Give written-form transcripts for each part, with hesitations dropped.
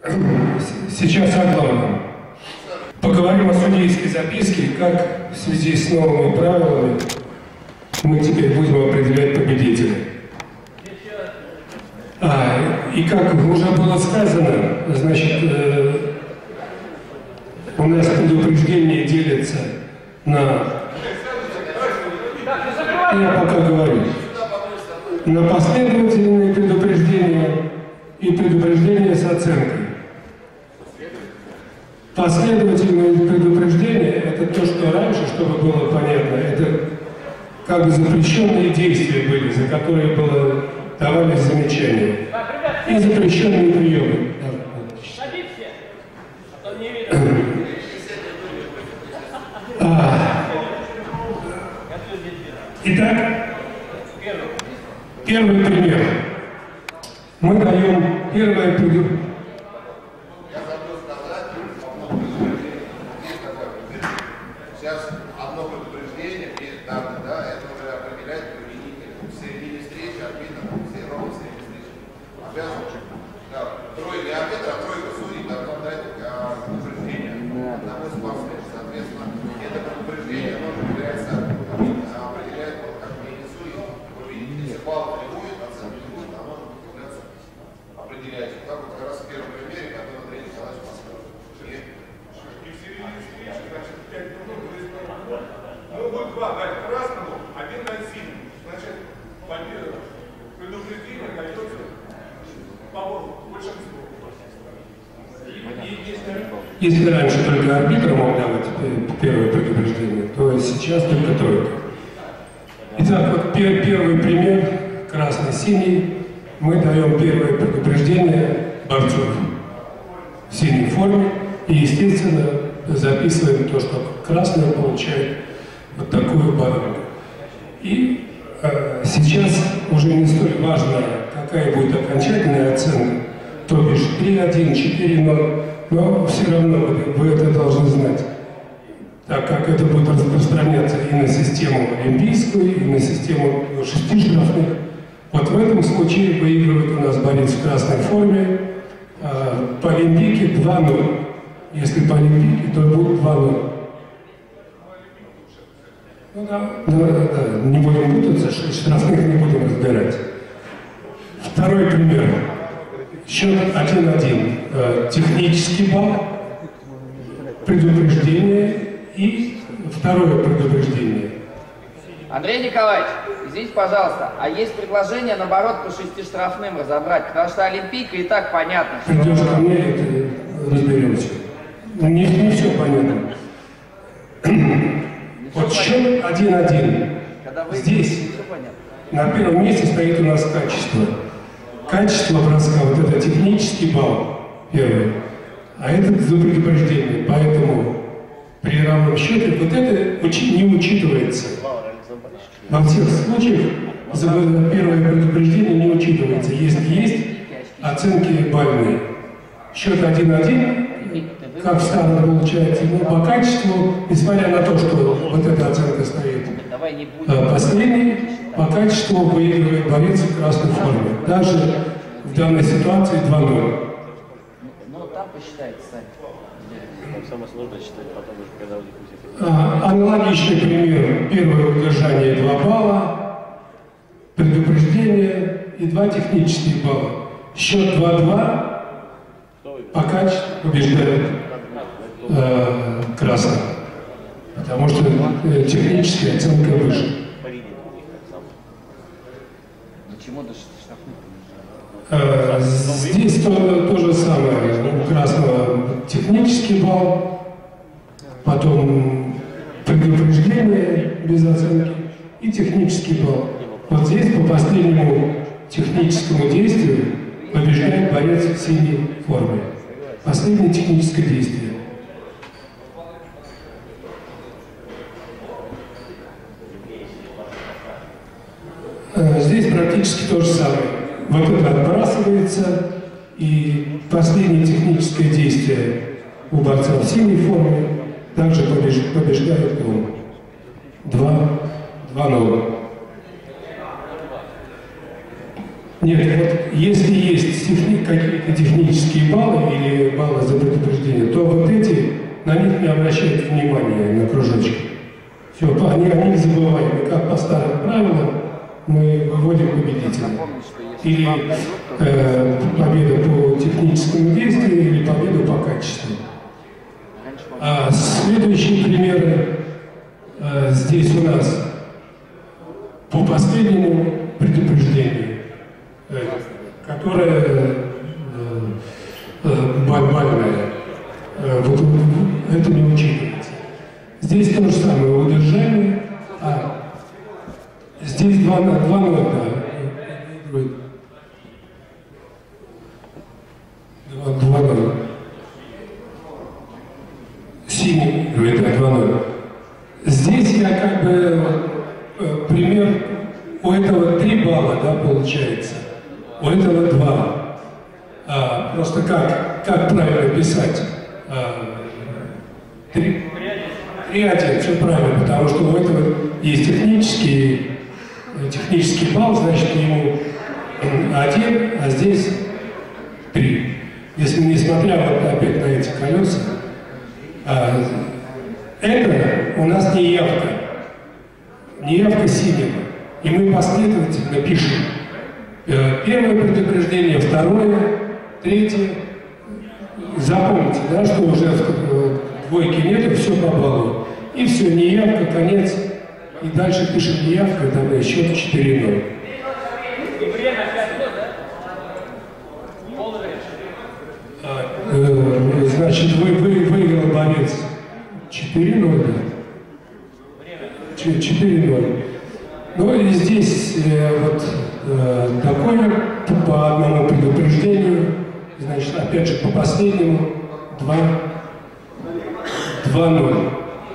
Сейчас о главном. Поговорим о судейской записке, как в связи с новыми правилами мы теперь будем определять победителя. И как уже было сказано, значит, у нас предупреждение делится на... Я пока говорю. На последовательные предупреждения и предупреждения с оценкой. Последовательные предупреждения – это то, что раньше, чтобы было понятно, это как бы запрещенные действия были, за которые давались замечания. И запрещенные приемы. Итак, первый пример. Мы даем первое предупреждение. Сейчас одно предупреждение, и это уже определяет победителя. В середине встречи арбитр, ровно в середине встречи, обязан, тройка арбитра, тройка судей должна дать предупреждение одному спортсмену. Соответственно, это предупреждение определяет как мнение судей. Вы видите, если балл требует, оценка не будет, оно может являться определяющим. Так вот как раз в первом примере, который Андрей Николаевич подсказывает. И в середине встречи, значит, 5 минут могут два дать красному, один дать синему. Значит, предупреждение дается по большинству. Если раньше только арбитр мог давать первое предупреждение, то сейчас только тройка. Итак, вот первый пример, красный-синий, мы даем первое предупреждение борцов в синей форме и, естественно, записываем то, что красный получает вот такую баранку. И сейчас уже не столь важно, какая будет окончательная оценка, то бишь 3-1, 4-0, но все равно вы это должны знать, так как это будет распространяться и на систему олимпийскую, и на систему 6 штрафных. Вот в этом случае выигрывает у нас борец в красной форме, по олимпийке 2-0. Если по олимпийке, то будет 2-0. Ну да, не будем путаться, штрафных не будем разбирать. Второй пример. Счет 1-1. Технический балл, предупреждение и второе предупреждение. Андрей Николаевич, извините, пожалуйста, а есть предложение, наоборот, по 6 штрафным разобрать, потому что олимпийка и так понятно. Придешь ко мне, и разберемся. Не все понятно. Вот счет 1-1. Здесь на первом месте стоит у нас качество. Качество броска, вот это технический балл первый, а это за предупреждение. Поэтому при равном счете вот это не учитывается. Во всех случаях первое предупреждение не учитывается. Если есть оценки бальные. Счет 1-1. Как в старом получается, но по качеству, несмотря на то, что вот эта оценка стоит последней, по качеству выигрывает борец в красной форме. Даже в данной ситуации 2-0. Ну, там посчитайте сами. Самое сложное считать потом уже, когда у них будет. Аналогичный пример. Первое удержание 2 балла, предупреждение и 2 технических балла. Счет 2-2. По качеству побеждает красный, потому что техническая оценка выше. Здесь то же самое. У красного технический балл, потом предупреждение без оценки и технический балл. Вот здесь по последнему техническому действию побеждает борец в синей форме. Последнее техническое действие. Здесь практически то же самое. Вот это отбрасывается, и последнее техническое действие у борца в синей форме также побеждает он. 2-0. Нет, вот если есть какие-то технические баллы или баллы за предупреждение, то вот эти, на них не обращают внимания, на кружочки. Все, они не забываем, как по старым правилам мы выводим победителя. Или победа по техническому действию, или победа по качеству. А следующие примеры здесь у нас по последнему предупреждению, которое бальное, вот это не учитывается. Здесь то же самое удержание, а здесь 2-0, да. 2-0. Синий, это 2-0. Здесь я как бы пример, у этого 3 балла, да, получается, у этого 2. Просто как правильно писать? 3-1, все правильно, потому что у этого есть технический балл, значит ему 1, а здесь 3. Если несмотря вот опять на эти колеса, это у нас не явка синего. И мы последовательно пишем первое предупреждение, второе, третье. Запомните, да, что уже в двойке нету, все по баллу. И все, неявка, конец. И дальше пишем неявка, тогда счет 4-0. Значит, выиграл борец 4-0, да? 4-0. Ну и здесь вот такое по одному предупреждению, значит, опять же по последнему 2-0.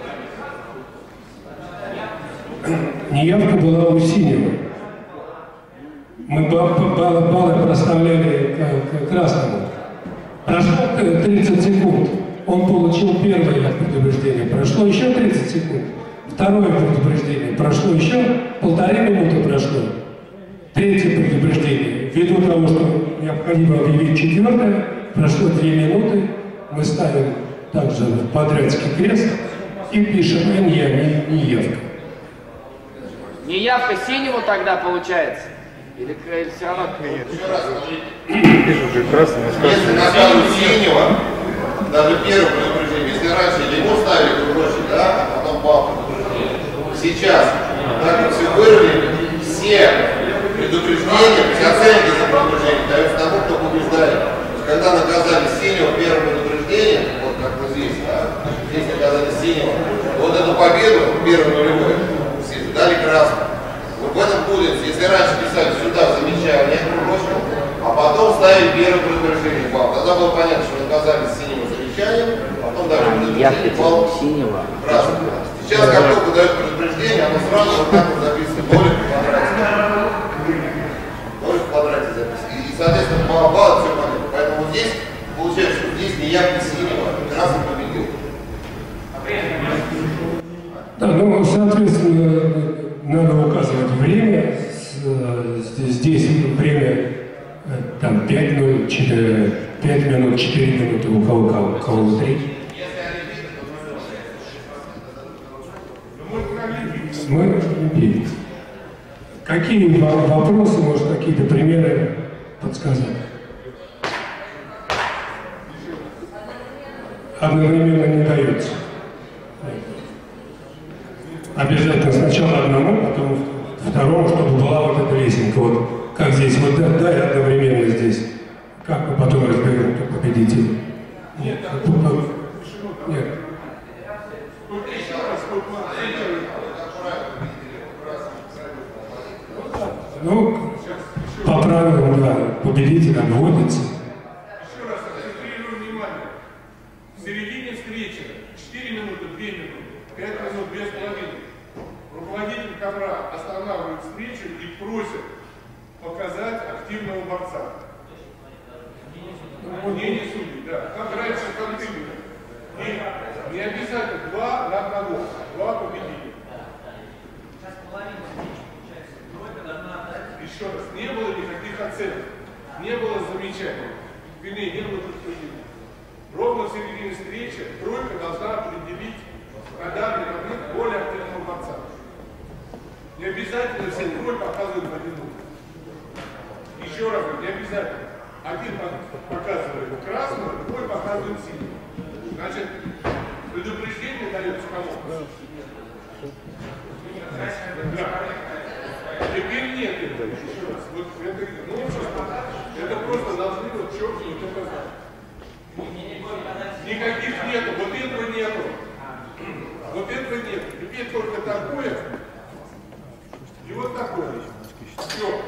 Неявка была у синего. Мы баллы проставляли к красному. Прошло 30 секунд, он получил первое предупреждение, прошло еще 30 секунд, второе предупреждение, прошло еще 1,5 минуты прошло, третье предупреждение, ввиду того, что необходимо объявить четвертое, прошло 2 минуты, мы ставим также в подрядский крест и пишем неявка. Неявка синему тогда получается? Или все равно? Если наказывают синего, даже первое предупреждение, если раньше ему ставили кружочек, да, а потом балл предупреждения, сейчас, так как все выровняли, все предупреждения, все оценки за предупреждение даются тому, кто побеждает. То есть, когда наказали синего первое предупреждение, вот как мы здесь, да, здесь наказали синего, вот эту победу, первую нулевую, все дали красную. Вот в этом путанице, если раньше писали сюда замечание кружочком, а потом ставили первое предупреждение балл, тогда было понятно, что наказали синим замечанием, потом дали предупреждение балл синего. красным. Сейчас, как только дают предупреждение, оно сразу вот так вот записано, нолик в квадрате. Нолик в квадрате записано. И, соответственно, балл все понятно. Поэтому вот здесь, получается, что здесь не явка синего, красный победил. Да, ну, соответственно, надо указывать время. Здесь время там 5 минут, 4 минуты, у кого 3. Мы Олимпийцы. Какие вопросы, может, какие-то примеры подсказать? Одновременно не дается. Обязательно сначала одному, потом второму, чтобы была вот эта лесенка. Вот как здесь, вот дай одновременно здесь. Как мы потом разберем, кто победитель? Нет. Нет. Ну, по правилам, да, победитель обводится. Еще раз акцентрирую внимание. В середине встречи 4 минуты, 2 минуты, 5 минут, 2,5. Руководитель ковра останавливает встречу и просит показать активного борца. Мнение судей, да. Как раньше в контейнере. Не обязательно 2 на 1. 2 победителя. И Еще раз, не было никаких оценок, не было замечаний, не было подтверждений. Ровно в середине встречи тройка должна определить на данный момент более активного борца. Не обязательно все трое показывают в один угол. Еще раз, не обязательно. Один показывает красного, другой показывает синий. Значит, предупреждение дается кому? Да. Теперь нет этого. Еще раз. Вот это, это просто должны вот четко вот это знать. Никаких нету. Вот этого нету. Вот этого нет. Теперь только такое и вот такое. Все.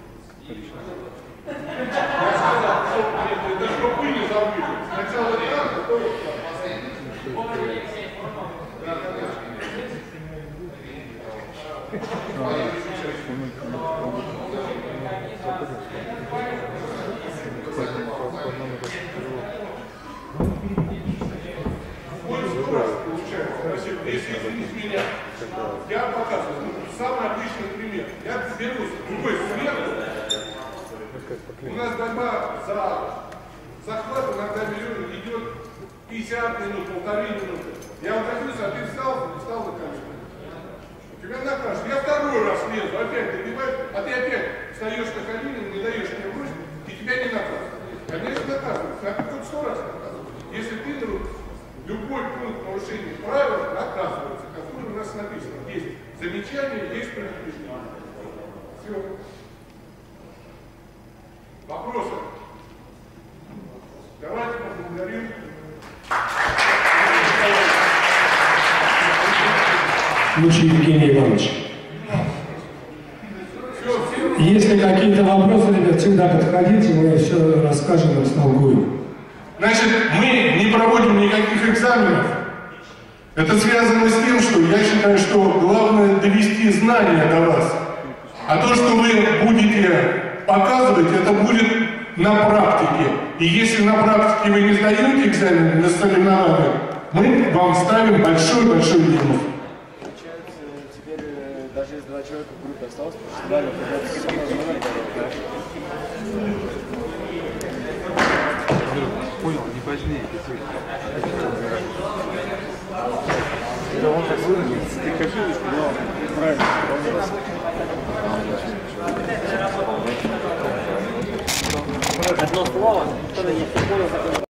Я сказал, что это чтобы вы не забыли. Сначала так, а потом если извините меня, я показываю самый обычный пример. Я беру любой сверху. У нас борьба за захват иногда идет 50 минут, полторы минуты. Я уходюсь, а ты встал на колено. Тебя накажут. Я второй раз лезу, опять добиваю, а ты опять встаешь на колено, не даешь мне бросить, и тебя не наказывают. Конечно, наказывают. Хоть 100 раз наказывают. Если ты любой пункт нарушения правил наказывается, который у нас написано. Есть замечание, есть предупреждение. Все. Вопросы? Давайте поблагодарим. Лучше Евгений Иванович. Если какие-то вопросы, ребят, всегда подходите, мы все расскажем и растолкуем. Значит, мы не проводим никаких экзаменов. Это связано с тем, что я считаю, что главное довести знания до вас. А то, что вы будете показывать, это будет на практике. И если на практике вы не сдаете экзамен на соревнованиях, мы вам ставим большой-большой минус. Теперь даже если 2 человека в группе осталось, потому что придется саморазумевать дорогу, Понял, не позднее. да он так выглядит. Ты копируешь, но правильно. Одно слово, что-то не понял.